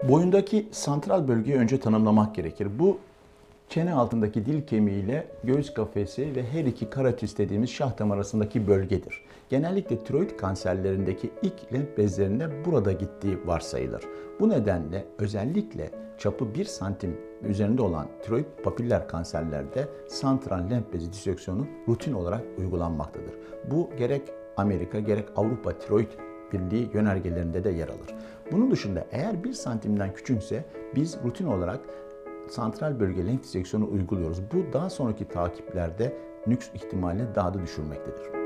Boyundaki santral bölgeyi önce tanımlamak gerekir. Bu çene altındaki dil kemiğiyle göğüs kafesi ve her iki karotis dediğimiz şahdam arasındaki bölgedir. Genellikle tiroid kanserlerindeki ilk lenf bezlerinde burada gittiği varsayılır. Bu nedenle özellikle çapı 1 santim üzerinde olan tiroid papiller kanserlerde santral lenf bezi diseksiyonu rutin olarak uygulanmaktadır. Bu gerek Amerika gerek Avrupa Tiroid Birliği yönergelerinde de yer alır. Bunun dışında eğer 1 santimden küçükse biz rutin olarak santral bölge lenf diseksiyonu uyguluyoruz. Bu daha sonraki takiplerde nüks ihtimalini daha da düşürmektedir.